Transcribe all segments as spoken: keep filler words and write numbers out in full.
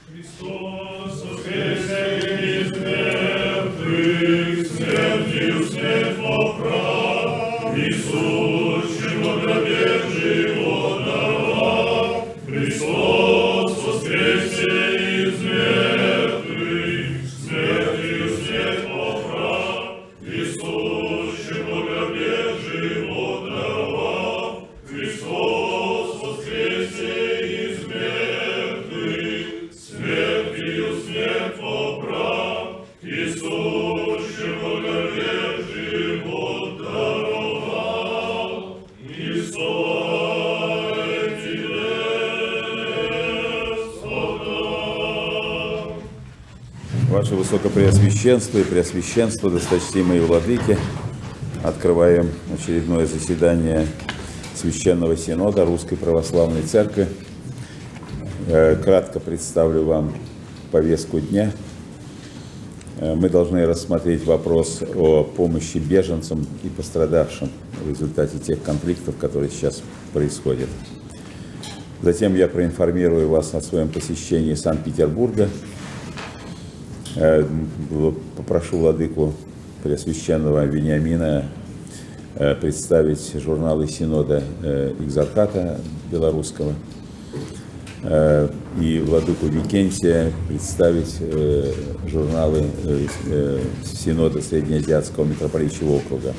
Христос воскресе из мертвых, смертью смерть поправ, Иисус, во гробе живот даровал. Христос воскресе из мертвых, смертью смерть поправ, Иисус, во гробе живот даровал. Христос воскресе из мертвых, смертью смерть поправ, Иисус, во гробе живот даровал. И слава Тебе, Господа. Ваше Высокопреосвященство и Преосвященство, досточтимые владыки, открываем очередное заседание Священного Синода Русской Православной Церкви. Кратко представлю вам повестку дня. Мы должны рассмотреть вопрос о помощи беженцам и пострадавшим в результате тех конфликтов, которые сейчас происходят. Затем я проинформирую вас о своем посещении Санкт-Петербурга. Попрошу владыку Преосвященного Вениамина представить журналы Синода Экзархата Белорусского и владыку Викентия представить журналы Синода Среднеазиатского митрополичьего округа.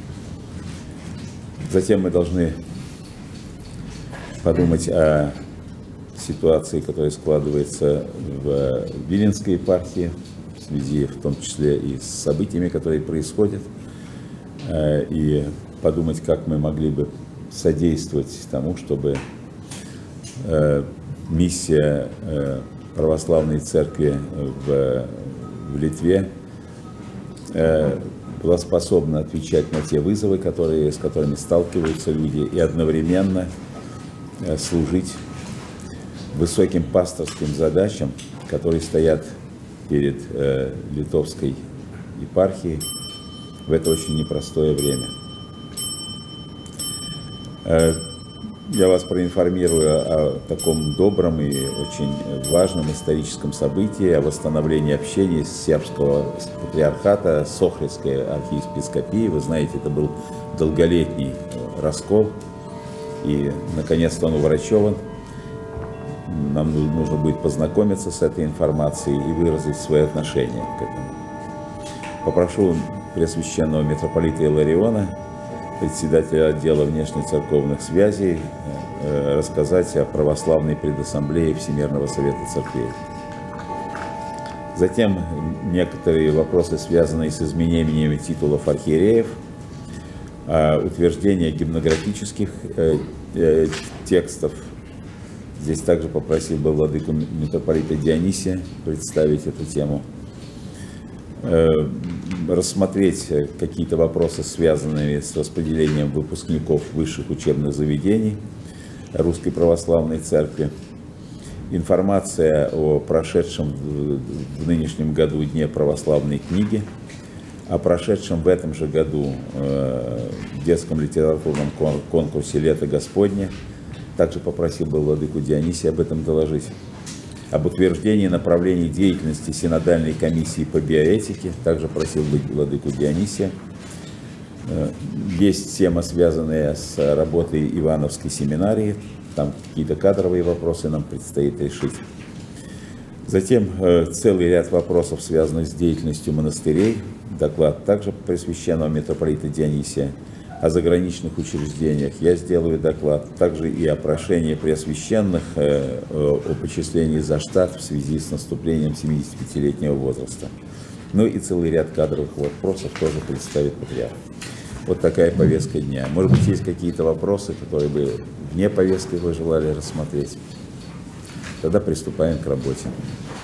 Затем мы должны подумать о ситуации, которая складывается в Виленской епархии, в связи в том числе и с событиями, которые происходят, и подумать, как мы могли бы содействовать тому, чтобы миссия православной церкви в, в Литве была способна отвечать на те вызовы, которые, с которыми сталкиваются люди, и одновременно служить высоким пасторским задачам, которые стоят перед э, литовской епархией в это очень непростое время. Э, я вас проинформирую о таком добром и очень важном историческом событии, о восстановлении общения сербского патриархата с Охридской архиепископией. Вы знаете, это был долголетний раскол, и наконец-то он уврачеван. Нам нужно будет познакомиться с этой информацией и выразить свои отношения к этому. Попрошу Преосвященного митрополита Илариона, председателя отдела внешнецерковных связей, рассказать о православной предассамблее Всемирного Совета Церквей. Затем некоторые вопросы, связанные с изменениями титулов архиереев, утверждение гимнографических текстов. Здесь также попросил бы владыку митрополита Дионисия представить эту тему. Рассмотреть какие-то вопросы, связанные с распределением выпускников высших учебных заведений Русской Православной Церкви. Информация о прошедшем в нынешнем году Дне православной книги, о прошедшем в этом же году детском литературном конкурсе «Лето Господне». Также попросил бы владыку Дионисия об этом доложить. Об утверждении направлений деятельности Синодальной комиссии по биоэтике. Также просил бы владыку Дионисия. Есть тема, связанная с работой Ивановской семинарии. Там какие-то кадровые вопросы нам предстоит решить. Затем целый ряд вопросов, связанных с деятельностью монастырей. Доклад также Преосвященного митрополита Дионисия. О заграничных учреждениях я сделаю доклад, также и о прошении преосвященных э, о почислении за штат в связи с наступлением семидесятипятилетнего возраста. Ну и целый ряд кадровых вопросов тоже представит патриарх. Вот такая повестка дня. Может быть, есть какие-то вопросы, которые бы вне повестки вы желали рассмотреть? Тогда приступаем к работе.